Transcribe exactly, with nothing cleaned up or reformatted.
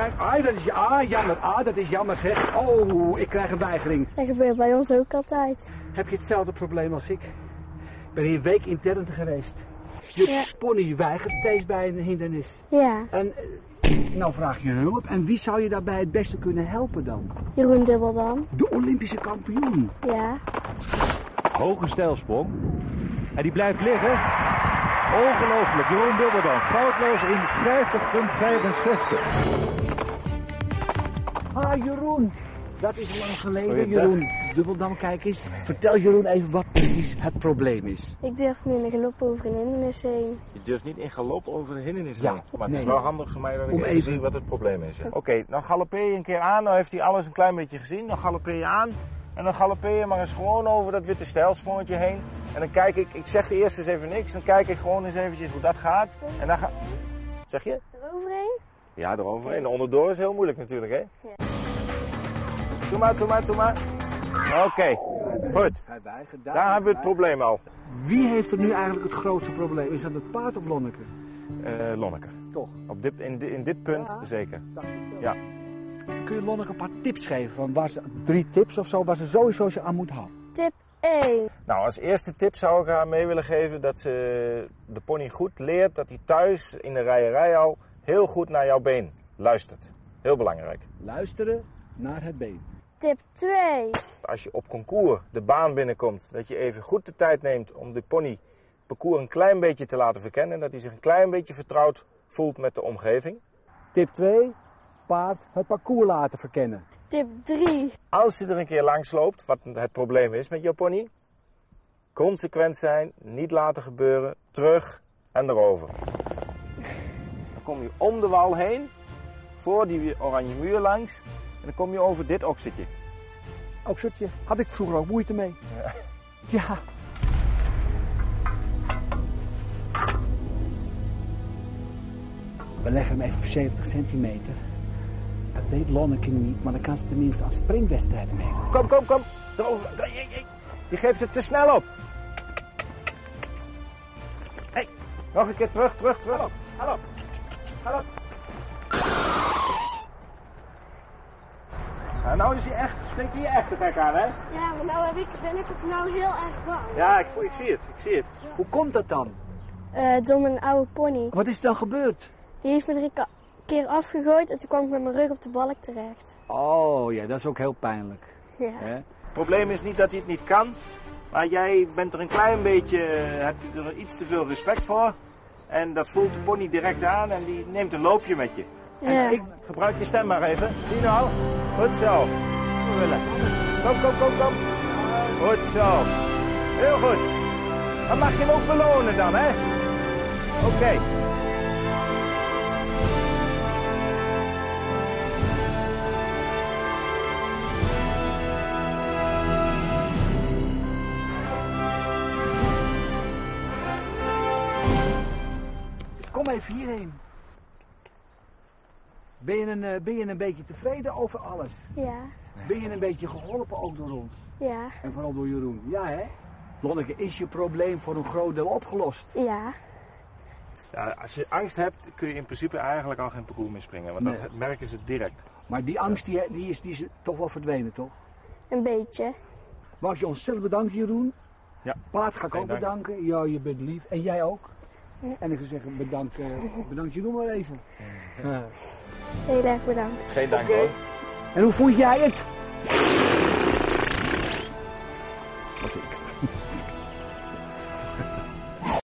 kijk. Ah, dat is, ah, jammer. Ah, dat is jammer zeg. Oh, ik krijg een weigering. Dat gebeurt bij ons ook altijd. Heb je hetzelfde probleem als ik? Ik ben hier een week intern geweest. Je Ja. pony weigert steeds bij een hindernis. Ja, En nou vraag je hulp. En wie zou je daarbij het beste kunnen helpen dan? Jeroen Dubbeldam. De Olympische kampioen. Ja. Hoge stijlsprong. En die blijft liggen. Ongelooflijk. Jeroen Dubbeldam. Foutloos in vijftig komma vijfenzestig. Ah, Jeroen. Dat is lang geleden, Goeiedag. Jeroen. Dubbeldam, kijk eens. Vertel Jeroen even wat precies het probleem is. Ik durf nu in de galop over een hindernis heen. Je durft niet in galop over de hindernis Ja, heen. Maar het nee. is wel handig voor mij dat ik Om even, even- zie wat het probleem is. Ja. Oké, okay, dan galoppeer je een keer aan. Dan heeft hij alles een klein beetje gezien. Dan galoppeer je aan. En dan galoppeer je maar eens gewoon over dat witte stijlsprongetje heen. En dan kijk ik, ik zeg eerst eens even niks. Dan kijk ik gewoon eens eventjes hoe dat gaat. En dan ga... Zeg je? Eroverheen? Ja, eroverheen. Onderdoor is heel moeilijk natuurlijk, hè? Ja. Doe maar, doe maar, doe maar. Oké, okay. Goed. Hij weigert, Daar hebben we het probleem al. Wie heeft er nu eigenlijk het grootste probleem? Is dat het paard of Lonneke? Uh, Lonneke. Toch? Op dit, in, di- in dit punt Ja. zeker. Dacht ik wel. Ja. Kun je Lonneke een paar tips geven? Van waar ze, drie tips of zo waar ze sowieso zich aan moet houden? Tip één. Nou, als eerste tip zou ik haar mee willen geven dat ze de pony goed leert dat hij thuis in de rijerij al heel goed naar jouw been luistert. Heel belangrijk. Luisteren naar het been. Tip twee. Als je op concours de baan binnenkomt, dat je even goed de tijd neemt om de pony het parcours een klein beetje te laten verkennen. Dat hij zich een klein beetje vertrouwd voelt met de omgeving. Tip twee. Paard het parcours laten verkennen. Tip drie. Als je er een keer langs loopt, wat het probleem is met jouw pony, consequent zijn, niet laten gebeuren, terug en erover. Dan kom je om de wal heen, voor die oranje muur langs, en dan kom je over dit oksetje. Ook zutje. Had ik vroeger ook moeite mee. Ja. Ja. We leggen hem even op zeventig centimeter. Dat weet Lonneke niet, maar dan kan ze tenminste aan springwedstrijden meedoen. Kom, kom, kom, erover. Je geeft het te snel op. Hey, nog een keer terug, terug, terug. Hallo, hallo, hallo. Nou, nou is hij echt, spreekt hij je echt de gek aan, hè? Ja, maar nou heb ik, ben ik het nou heel erg bang. Ja, ik, voel- ik zie het, ik zie het. Hoe komt dat dan? Eh, door mijn oude pony. Wat is er dan gebeurd? Die heeft me er een ka- keer afgegooid en toen kwam ik met mijn rug op de balk terecht. Oh ja, dat is ook heel pijnlijk. Ja. Hè? Het probleem is niet dat hij het niet kan, maar jij bent er een klein beetje, heb je er iets te veel respect voor. En dat voelt de pony direct aan en die neemt een loopje met je. Ja. Ik gebruik je stem maar even. Zie je nou? Goed zo. We willen. Kom, kom, kom, kom. Goed zo. Heel goed. Dan mag je hem ook belonen dan, hè? Oké. Okay. Kom even hierheen. Ben je, een, eh, ben je een beetje tevreden over alles? Ja. Ben je een beetje geholpen ook door ons? Ja. En vooral door Jeroen? Ja hè? Lonneke, is je probleem voor een groot deel opgelost? Ja. Ja, als je angst hebt, kun je in principe eigenlijk al geen parcours meer springen. Want Nee. dat merken ze direct. Maar die angst die, die, is, die is toch wel verdwenen, toch? Een beetje. Mag ik je ontzettend bedanken, Jeroen? Ja. Paard ga ik Geen ook dank. bedanken. Ja, je bent lief. En jij ook. Ja. En ik zou zeggen, bedankt, uh, bedankt Jeroen maar even. Uh. Heel erg bedankt. Geen dank Oké. hoor. En hoe vond jij het? Was ik.